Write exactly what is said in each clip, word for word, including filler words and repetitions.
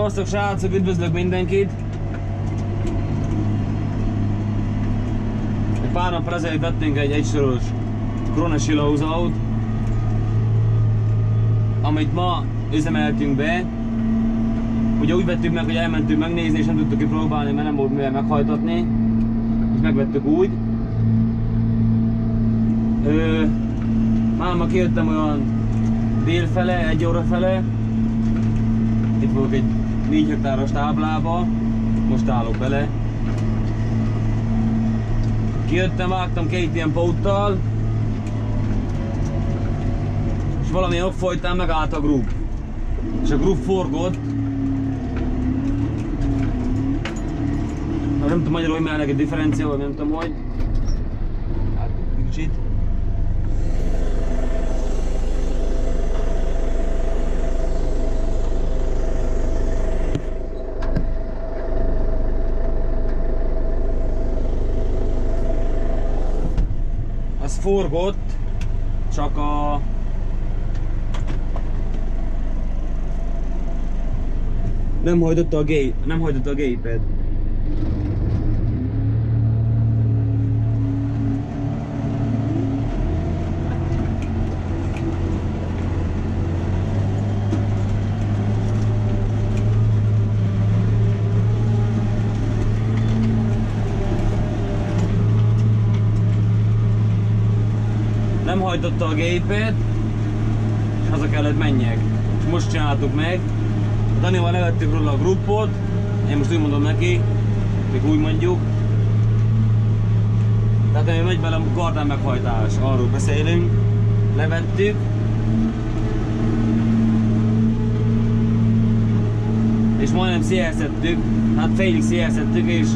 Szevasztok srácok, üdvözlök mindenkit! Egy pár nap ezelőtt vettünk egy egysoros Krone silózót, amit ma üzemeltünk be. Ugye úgy vettük meg, hogy elmentünk megnézni, és nem tudtuk kipróbálni, mert nem volt mivel meghajtatni. És megvettük úgy. Ö, Máma kijöttem olyan délfele, egy óra fele. Itt vagyok egy négy hektáros táblába, most állok bele. Kijöttem, vágtam két ilyen póttal, és valamilyen ok folytán megállt a grup. És a grup forgott. Nem tudom magyarul, hogy már egy differencia, vagy nem tudom hogy. Hát kicsit. Az forgott, csak a nem hajtotta a gép, nem hajtotta a géped. Nem hajtotta a gépet, és haza kellett menjek. És most csináltuk meg. Danival levettük róla a gruppot, én most úgy mondom neki, még úgy mondjuk. Tehát ami megy bele a kardán meghajtás, arról beszélünk. Levettük. És majdnem szélszettük, hát félig szélszettük, és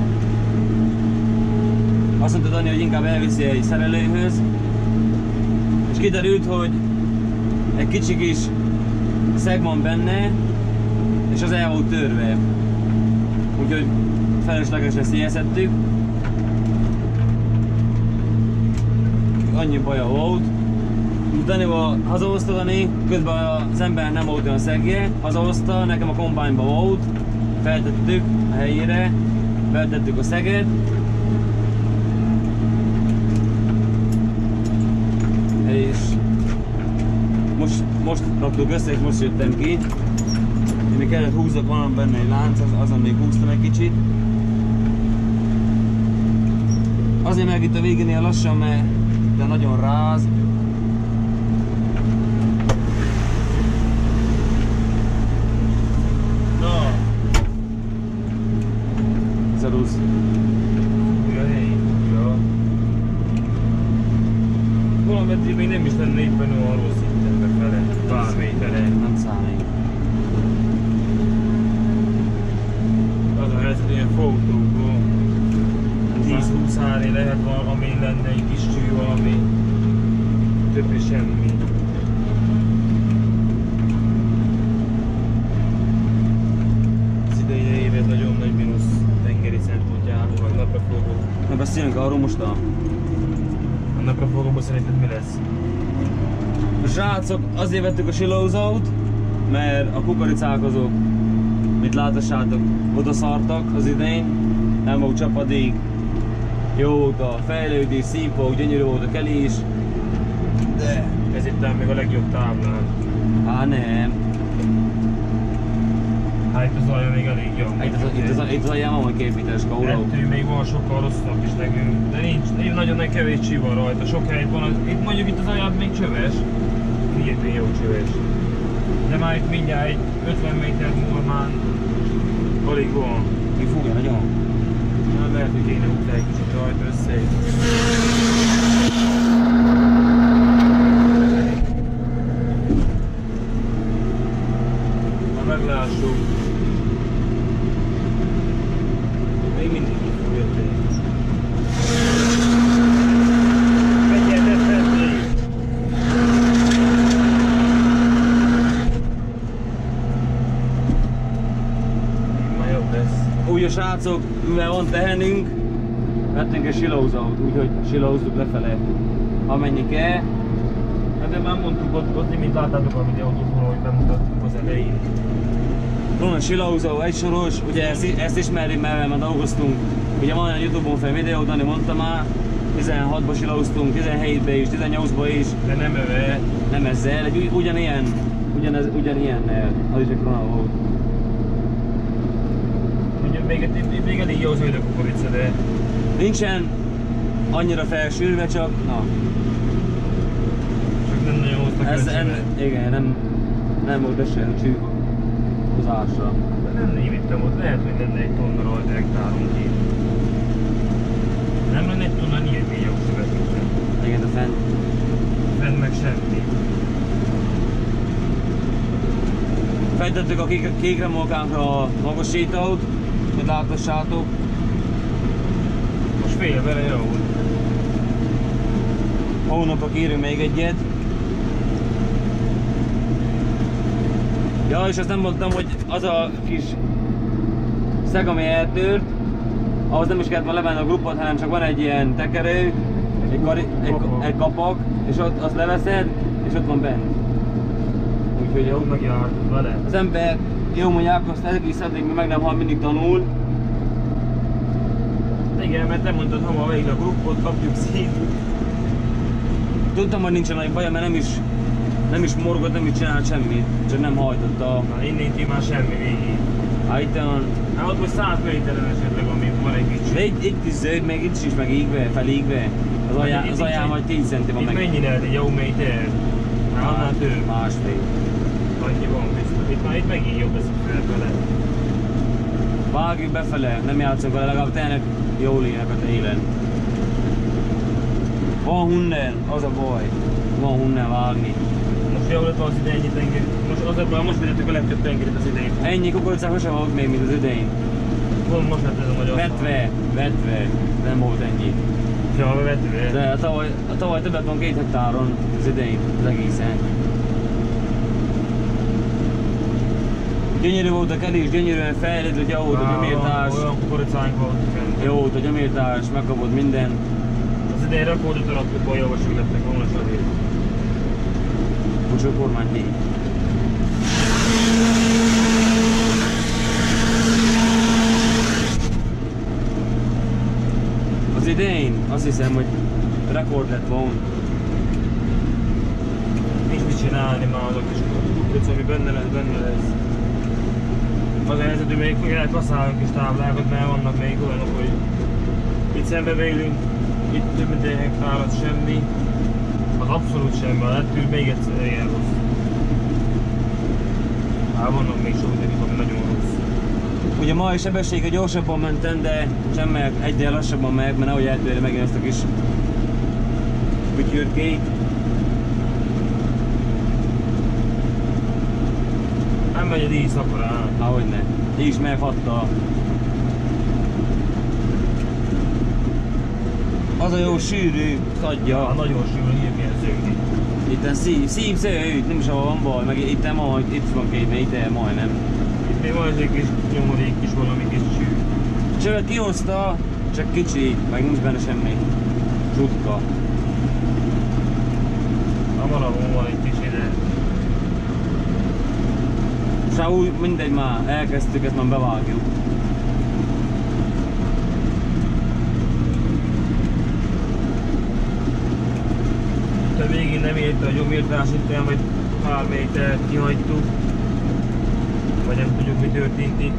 azt mondta Dani, hogy inkább elviszi egy szerelőhöz. És kiderült, hogy egy kicsi kis szeg van benne, és az el volt törve. Úgyhogy feleslegesre szélszettük. Annyi baja volt. Danival hazahozta Dani, közben az ember nem volt olyan szegje. Hazahozta, nekem a kombányba volt. Feltettük a helyére, feltettük a szeget. És most, most raktuk össze, és most jöttem ki. Én még kellett húzzak, van benne egy lánc, az, azon még húztam egy kicsit. Azért meg itt a végénél lassan, mert de nagyon ráz. Na! Szerusz! Valametri még nem is lenne éppen olyan rossz szinten befele, pár méterre. Nem számít. Az a helyzet, ilyen fotókból tíz-húsz háré lehet valami, lenne egy kis cső valami, többi semmi. Az idei évet nagyon nagy mínusz tengeri szempontjából, vagy napraforgó. Na beszéljünk arról most a... A napraforgóban szerinted mi lesz? Srácok, azért vettük a silózót, mert a kukoricák azok, mint látássátok, oda szartak az idején, nem volt csapadék, jó volt a fejlődés, színfog, gyönyörű volt a kelés, de... Ez itt még a legjobb táblán. Á nem. Hát itt az alja még elég jó. Itt az, itt az, itt az alján van majd két méteres kaura. Ettől még van sokkal rosszabb is nekünk, de nincs, nincs nagyon nem kevés csi van rajta, sok helyet van, az, itt mondjuk itt az alján még csöves, hihető jó csöves. De már itt mindjárt egy ötven méter múlva már alig van. Mi fújja nagyon? Na, lehet, hogy kéne húzni egy kicsit rajta össze. Na, meglássuk. Még mindig így fújja tényleg. Úgy a srácok, mivel van tehenünk, vettünk egy silózót, úgyhogy silózzuk lefele, amennyi kell. Hát de már mondtuk, ott, ott mint láttátok a videót, hogy bemutattuk az elején. Van a silauzó, egysoros, ugye ezt, ezt ismerjük, mert már dolgoztunk. Ugye van olyan YouTube-on fel videó, Dani mondta már, tizenhatba silauztunk, tizenhétbe is, tizennyolcba is. De nem öve. Nem ezzel, egy ugyanilyen, ugyanez, ugyanilyennel, az is egy Krona volt. Ugye még, még elég jó zöld a kukorica, de... Nincsen annyira felsülve, csak na. Csak nem nagyon hoztak Ez, ötszövet. en, igen, nem, nem volt esően csű hozásra. De nem némítem ott, lehet, hogy lenne egy tonna rajta hektáron ki. Nem lenne egy tonna ilyen mély jogszövet, mint Igen, de fenn. fenn meg semmi. Fejtettük a kék, kék remolkánkra a magasítót, hogy látossátok. Most fél vele jó. Hónapra kérünk még egyet. Ja, és azt nem mondtam, hogy az a kis szeg, ami eltört, ahhoz nem is kellett volna levenni a grupot, hanem csak van egy ilyen tekerő, egy, kari, egy, egy kapak, és ott azt leveszed, és ott van bent. Úgyhogy Jó megjárt vele. az ember, jó mondják, azt egész addig, még meg nem hal, mindig tanul. Igen, mert te mondtad, hamar végig a grupot, kapjuk szét. Tudtam, hogy nincsen nagy baja, mert nem is, nem is morgott, nem is csinált semmit, csak nem hajtotta. Na, innen ti már semmi végig. Hát itt van, Hát ott most száz méteren esetleg, ami van egy kicsi. de itt, itt is zöld, meg itt is meg ígve, felígve. Az alján, az alján vagy tíz centi van itt meg. mennyi lehet egy jó méter? Hát annál több. Másfél. Annyi van biztos. Itt már itt megint jobb ez a felfele. Vágjuk befele, nem játszunk vele, legalább tényleg jól élnek a télen. Van hunnen, az a baj. Van hunnen vágni. Most jó lett az ide ennyi tenger. Most az ebben most vedettük a legtöbb tengerit az idején. Ennyi kukoricához sem volt még, mint az idején. Pont most lett ez a magyar Vetve, vetve, nem volt ennyi. Ja, vetve. De a tavaly, a tavaly többet van két hektáron az idején, az egészen. Gyönyörű volt a kelés, gyönyörűen fejlődött, jó volt a gyomírtás. Olyan kukoricánk volt. Jó volt a gyomírtás, megkapott minden. Az idején rakódott a rakóban javasok lettek volna azért. Most a kormány hív. Az idején azt hiszem, hogy rekord lett volna. Nincs mit csinálni már azok is kukorica, ami benne lesz, benne lesz. Az a helyzet, hogy még elkaszálunk is táblákat, mert vannak még olyanok, hogy itt szembe vélünk, itt több mint egy hektárat semmi. Az abszolút semmi, a lettől még egyszer ilyen rossz. Hát vannak még sok nekik, ami nagyon rossz. Ugye ma is sebessége gyorsabban mentem, de sem meg egyre lassabban meg, mert nehogy eltörje megint ezt a kis bütyürkéit. Nem megy a díj szaporán. Ahogyne. Így is meghatta. Az a jó sűrű szadja. Ja, nagyon sűrű, ilyen milyen zögdi. Itten szív, szív zöld, nem is ahol van baj, meg itt majd, itt van két, mert itt majdnem. Itt még van egy kis nyomorék kis valami kis csű. Csövet kihozta, csak kicsi, meg nincs benne semmi. Zsutka. A maradon van egy kis ide. És hát úgy mindegy már, elkezdtük, ezt már bevágjuk. A végén nem érte a gyomírtás, itt vagy pár métert kihagytuk. Vagy nem tudjuk, mi történt itt.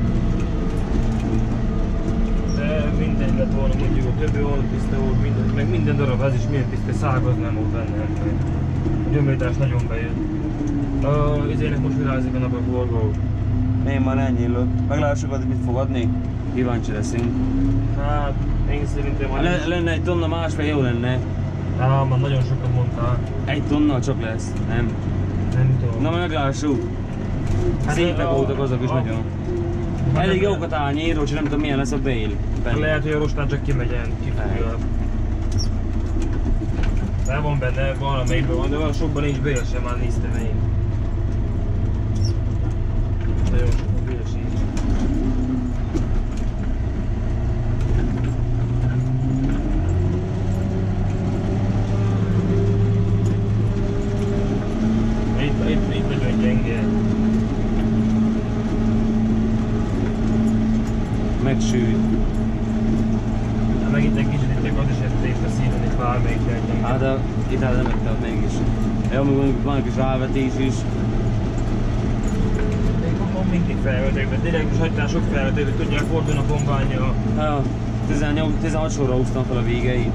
De mindegy lett volna, mondjuk a többi volt tiszta volt, minden, meg minden darab, ez is milyen tiszta, szág az nem volt benne. A gyomírtás nagyon bejött. Az izének most virázik a nap a forgó. Én már elnyílott. Meglássuk, hogy mit fog adni. Kíváncsi leszünk. Hát, én szerintem már Le, nincs. lenne egy tonna másfél, jó lenne. Á, már nagyon sokat mondtál. Egy tonna csak lesz, nem? Nem tudom. Na, meglássuk. Hát Szépek a- voltak azok is a- nagyon. Hát Elég nem- jókat áll nyíró, csak nem tudom milyen lesz a bél. Lehet, hogy a rostán csak kimegyen, kifogja. De van benne, van amelyikben van, de van sokban nincs bél sem, már néztem én. Nagyon sok a bél sincs. Itt, itt, itt nagyon gyenge. Hát de itt el nem ettem mégis. Jó, még mondjuk van egy kis rávetés is. Van mindig felvetek, de tényleg is hagytál sok felvetést, hogy tudják fordulni a kombányja. Ja, tizennyolc, tizenhat sorra húztam fel a végeit.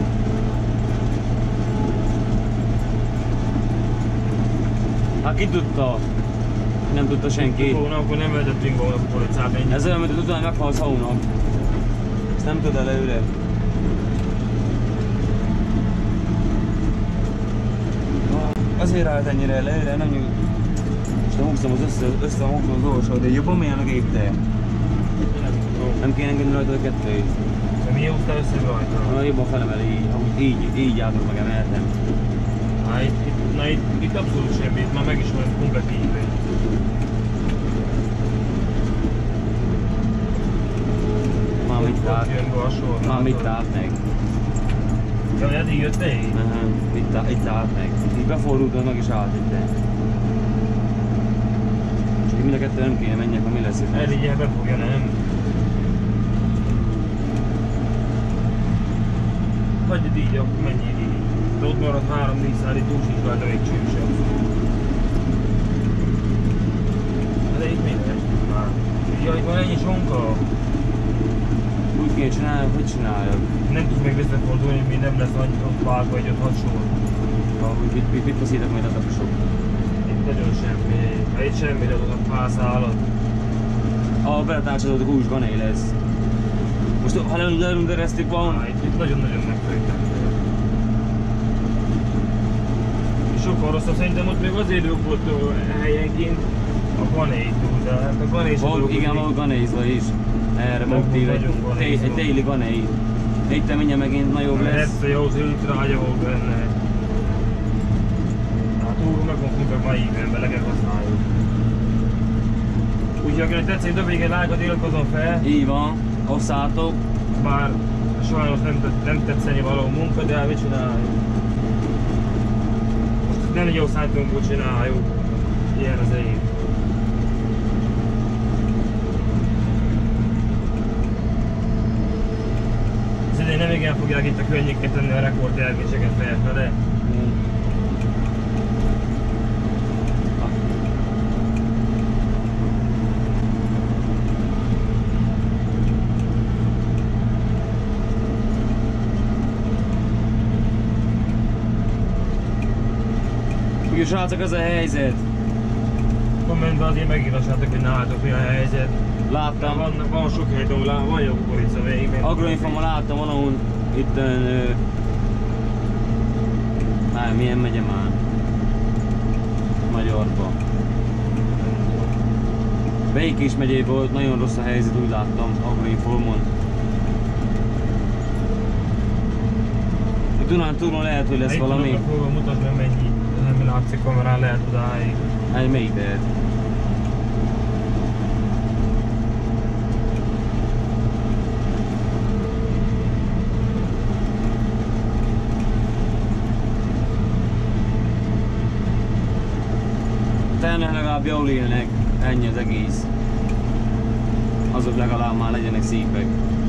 Hát ki tudta? Nem tudta senki. Volna, akkor nem vezettünk volna a kukoricát ennyi. Ez olyan, mint utána meghalsz hónap. Ezt nem tud előre. Azért állt ennyire előre, nem nyújt. És nem húztam az össze, össze húztam az orsót, de jobban milyen a gép te. Nem kéne engedni rajta a kettőt. De miért húztál össze rajta? Na, jobban felemeli, így, így, így átok meg emeltem. Na itt, itt, na, itt, itt abszolút semmi, itt már meg is van komplet íve. Már mit állt? Jön be a sor. Már mit állt meg? Ja, eddig jött így? Aha, itt, á- itt állt meg. Így befordult, meg is állt itt. Csak mind a kettő nem kéne menjek, ha mi lesz itt. Eddig ilyen befogja, nem? Hagyjad így, akkor menjél így. De ott marad három-négy száll, itt úgy sincs rajta még cső sem. De itt minden. Már. Ja, itt van ennyi sonka. Úgy kéne csinálni, hogy csináljak. Nem tudsz még visszafordulni, mi nem lesz annyi ott vágva, vagy ott hat sor. Ahogy mit, mit, mit taszítok majd a tapsok. Itt nagyon semmi. Ha itt semmi, de ott a pászállat. A beletársadódok úgy ganél ez. Most ha nem lelundereztük van. Á, itt, itt nagyon-nagyon megfőttem. És sokkal rosszabb, szerintem ott még azért jobb volt helyenként a ganétól, de hát a gané sem Van, igen, van ganézva is. Erre motiv, egy, egy, egy déli ganéi. Itt te mindjárt megint nagyobb lesz. Ezt a jó zöld rágya volt benne. Hát túl meg van kumpek ma ígőben, legyen használjuk. Úgyhogy akinek tetszik, dobj egy lájkot, iratkozzon fel. Így van, osszátok. Bár sajnos nem, tett, nem tetszeni való munka, de hát mit csináljuk? Most nem egy jó szájtunkból csináljuk. Ilyen az év. Az idején nem igen fogják itt a környéket tenni a rekordjelgéseket felfele. Ugye srácok, ez a helyzet. Kommentben azért megírassátok, hogy nálatok mi a helyzet. Láttam. Van, van sok hely, ahol van jó kukorica még. Agroinfomban láttam valahol itt ö, már milyen megye már? Magyarba. Békés megyében volt nagyon rossz a helyzet, úgy láttam Agroinfomon. A Dunántúlon lehet, hogy lesz valami. Itt fogom mutatni, mennyi. Nem látszik kamerán, lehet odáig. Hát melyik lehet? Tényleg legalább jól élnek, ennyi az egész. Azok legalább már legyenek szépek.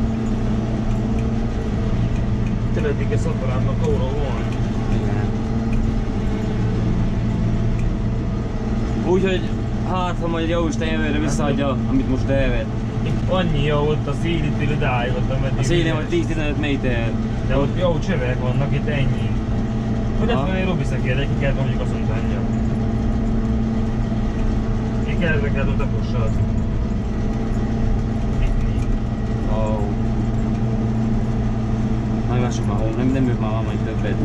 Teledik a szaporádnak óra van. Igen. Úgyhogy hát, ha majd jó Isten jövőre visszaadja, amit most elvett. Itt annyi jó ott a szélítől idáig, ott ameddig... A szélén vagy tíz-tizenöt méter. De ott jó csövek vannak, itt ennyi. Hogy ezt Aha. mondja, Robi szekérde, ki kellett mondjuk azt mondta ennyi. Ki kellett meg kellett a tapossal. Itt nincs. Oh. Nagy mások már hol, nem, nem ők már van majd többet.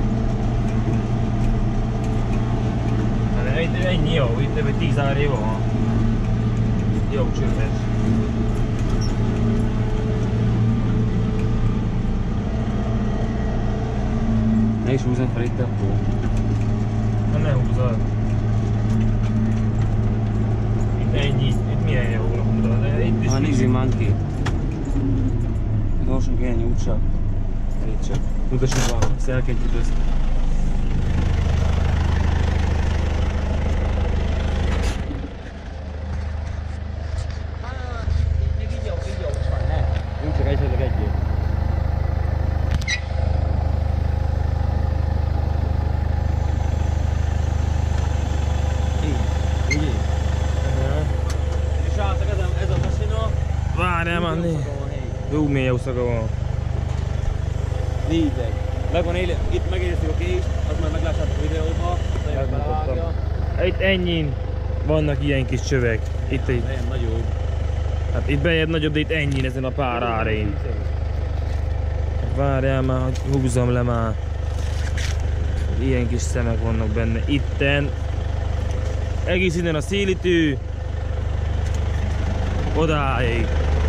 Hát itt ennyi jó, itt több tíz áré van. Jó csöves. Ne is húzzam fel itt akkor. Na ne húzod. Itt ennyi, itt milyen jó húzod, de itt is... Ah, nézzük már ki. Gyorsan kéne nyújtsak. Itt csak. Mutassuk a szelkényt össze. Nincs csak esetleg egyéb. milyen jó szaga van. Réteg. Meg van éle, itt megéreztük a kést, azt már meglássátok a videóban. Megmutattam. Itt ennyin vannak ilyen kis csövek. Itt egy, Ilyen nagyobb. hát itt bejebb nagyobb, de itt ennyi ezen a pár árén. Várjál már, hogy húzzam le már. Ilyen kis szemek vannak benne. Itten. Egész innen a szélítő. Odáig.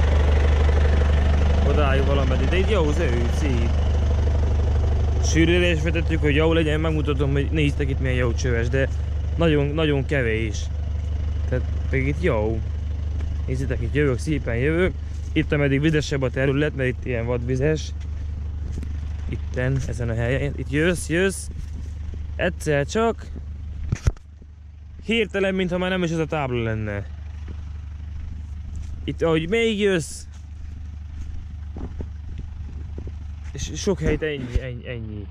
Odáig valameddig. De itt jó zöld, szép. Sűrűre is vetettük, hogy jó legyen, megmutatom, hogy néztek itt milyen jó csöves, de nagyon, nagyon kevés. Tehát még itt jó. Nézzétek, itt jövök, szépen jövök. Itt ameddig vizesebb a terület, mert itt ilyen vadvizes. Itten, ezen a helyen. Itt jössz, jössz. Egyszer csak. Hirtelen, mintha már nem is ez a tábla lenne. Itt ahogy még jössz. És sok helyt ennyi, ennyi, ennyi.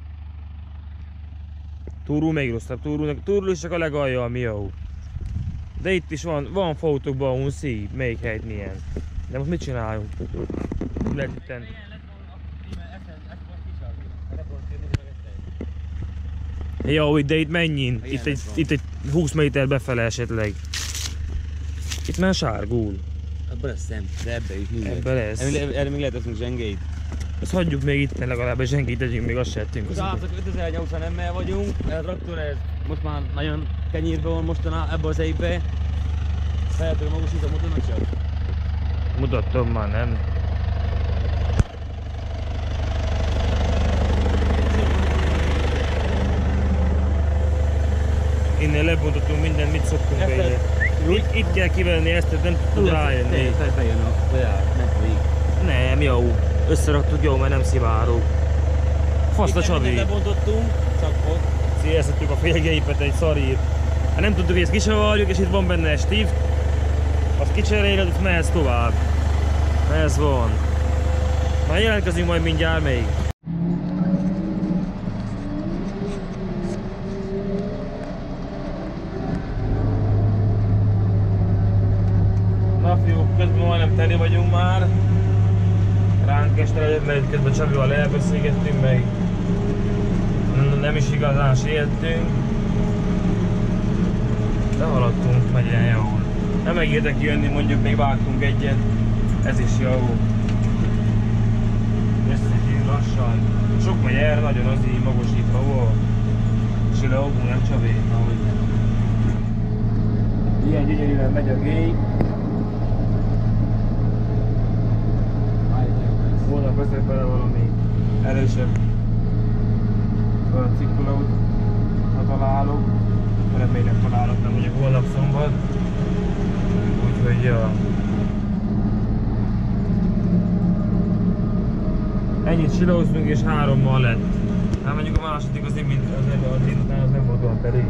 Túrul még rosszabb, túrul, túrul is csak a legalja, ami jó. De itt is van, van fotókban, ahol szép, melyik helyt milyen. De most mit csináljunk? Lehet itten. Jó, de itt mennyin? Itt egy, itt egy húsz méter befele esetleg. Itt már sárgul. Abban lesz szem, de ebbe is minden. Ebbe lesz. Erre még lehet teszünk zsengét. Azt hagyjuk még itt, legalább a zsengét tegyünk, még azt se ettünk. Az állatok ötezer-nyolcvan vagyunk, a traktor ez most már nagyon kenyérben van mostanában ebbe az évbe. Felhetően magosítom, mutatnak csak. Mutattam már, nem? Innen lebontottunk mindent, mit szoktunk be ide. Itt, itt kell kivenni ezt, nem tudtuk rájönni. Bejön a folyár, nem folyik. Nem, jó. Összeraktuk, jó, mert nem szivárog. Fasz a Csabi. Lebontottunk, csak ott. Szélszettük a félgeipet egy szarír. Hát nem tudtuk, hogy ezt kisavarjuk, és itt van benne egy stift. Azt kicseréled, itt mehetsz tovább. Ez van. Már jelentkezünk majd mindjárt még. Na fiúk, közben majdnem teli vagyunk már. Ránk este legyen, mert közben Csabival elbeszélgettünk, meg nem is igazán sietünk. De haladtunk, megy ilyen jól. Nem megértek jönni, mondjuk még vágtunk egyet. Ez is jó. Összegyűjt lassan. Sok megy el, nagyon azért magosítva volt. És ide augunk, nem Csabi? Ahogy nem. Ilyen gyönyörűen megy a gép. Holnap veszek bele valami erősebb cikkulaut, ha találok. Remélem találok, nem mondjuk holnap szombat. Úgyhogy ja. Ennyit silóztunk és hárommal lett. Hát mondjuk a második az mint az délután az nem volt olyan pedig.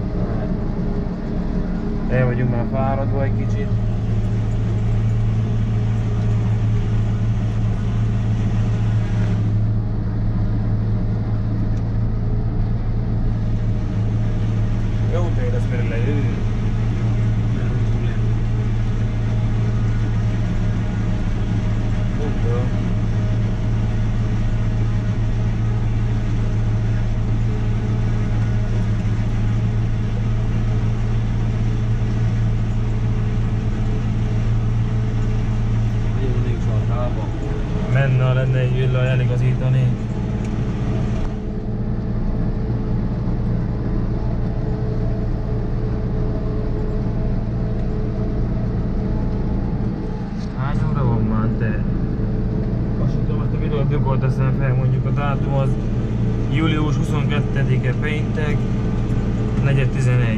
El vagyunk már fáradva egy kicsit. Jó tél lesz, mire lejön. Menne, lenne egy villa eligazítani. Hány óra van már te? Azt tudom, ezt a videót mikor teszem fel, mondjuk a dátum az július huszonkettedike péntek, negyed tizenegy.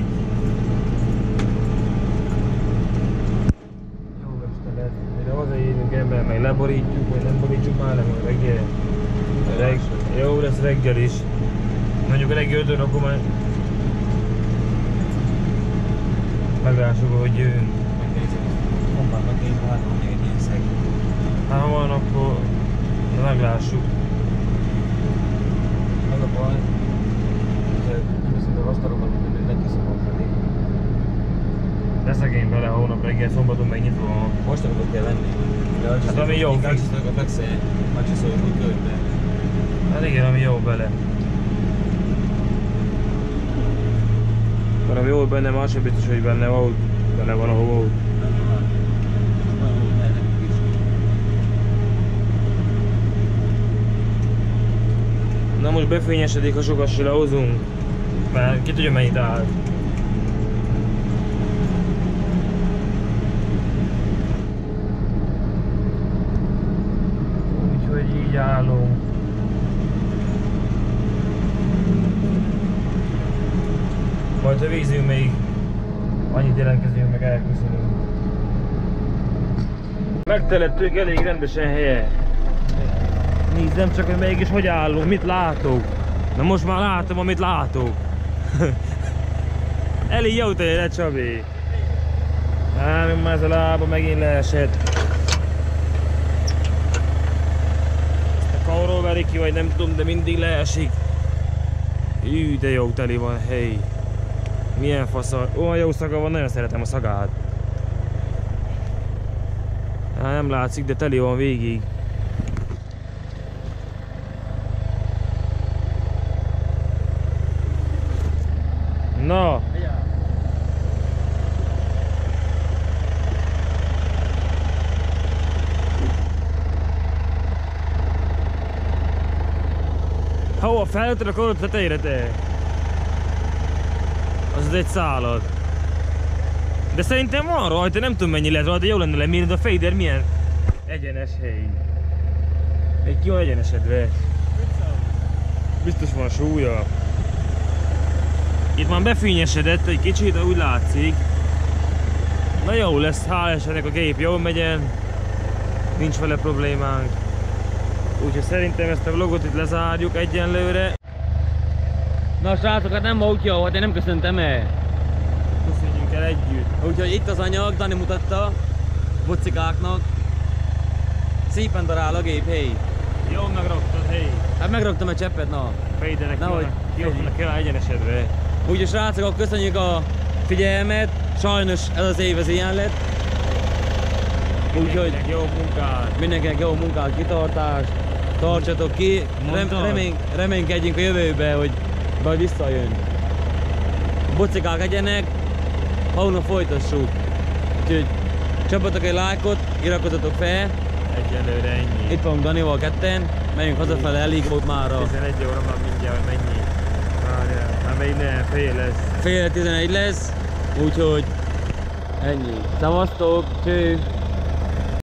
Jó este lett, mire hazaérünk ebben, meg leborítjuk, vagy nem borítjuk már, nem reggel. Reg, jó lesz reggel is. Mondjuk a reggel ötön, akkor már meglássuk, hogy jön. Pompának én hát van egy ilyen szeg. Hát ha van, akkor meglássuk. Az a baj, hogy nem hiszem, hogy vastarokat, hogy neki szabad felé. Leszek bele, ha hónap reggel, szombaton meg nyitva van. Most akarok kell venni. De az Hát ami jó, Így kacsisztok a flexe, kacsiszol úgy körbe. Hát igen, ami jó bele. Mert ami jó benne, más sem biztos, hogy benne van, benne van ahol volt. Na most befényesedik, ha sokat se lehozunk. Mert ki tudja mennyit állt. Úgyhogy így állunk. Majd ha vízünk még, annyit jelentkezünk, meg elköszönünk. Megtelettük elég rendesen helye. Nézzem csak, hogy mégis hogy állunk, mit látok. Na most már látom, amit látok. Elég jó tényleg, Csabi. Hát, már ez a lába megint leesett. Ezt a kauról verik ki, vagy nem tudom, de mindig leesik. Ű, de jó teli van, hely. Milyen faszal. Olyan jó szaga van, nagyon szeretem a szagát. Hát nem látszik, de teli van végig. Na! Hova feljötted a korot tetejére te? Az egy szálad. De szerintem van rajta, nem tudom mennyi lehet rajta, jó lenne lemérni, de a fader milyen egyenes hely. Egy ki van egyenesedve. Biztos van súlya. Itt már befényesedett egy kicsit, de úgy látszik. Na jó lesz, hál' Istennek a gép jól megyen. Nincs vele problémánk. Úgyhogy szerintem ezt a vlogot itt lezárjuk egyenlőre. Na srácok, hát nem volt jó, hát én nem köszöntem el. Köszönjünk el együtt. Úgyhogy itt az anyag, Dani mutatta bocikáknak. Szépen darál a gép, hé. Jól megraktad, hé. Hát megraktam egy cseppet, na. Fejdenek Nehogy- ki vannak el egyenesedve. Úgyhogy srácok, akkor köszönjük a figyelmet. Sajnos ez az év az ilyen lett. Úgyhogy Mindenkinek jó munkát. mindenkinek jó munkát, kitartást. Tartsatok ki. Rem, Mondtad? remény, reménykedjünk a jövőbe, hogy majd visszajön. Bocikák egyenek, holnap folytassuk. Úgyhogy csapjatok egy lájkot, iratkozzatok fel. Egyelőre ennyi. Itt vagyunk Danival ketten, megyünk hazafele, elég volt mára. tizenegy óra már mindjárt, hogy mennyi. Várjál, hát még nem, fél lesz. Fél tizenegy lesz, úgyhogy ennyi. Szevasztok, cső!